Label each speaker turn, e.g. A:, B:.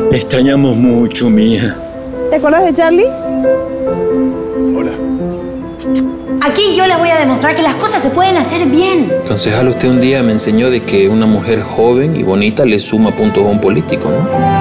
A: Te extrañamos mucho, mija.
B: ¿Te acuerdas de Charlie?
C: Hola.
D: Aquí yo les voy a demostrar que las cosas se pueden hacer bien.
E: Concejal, usted un día me enseñó de que una mujer joven y bonita le suma puntos a un político, ¿no?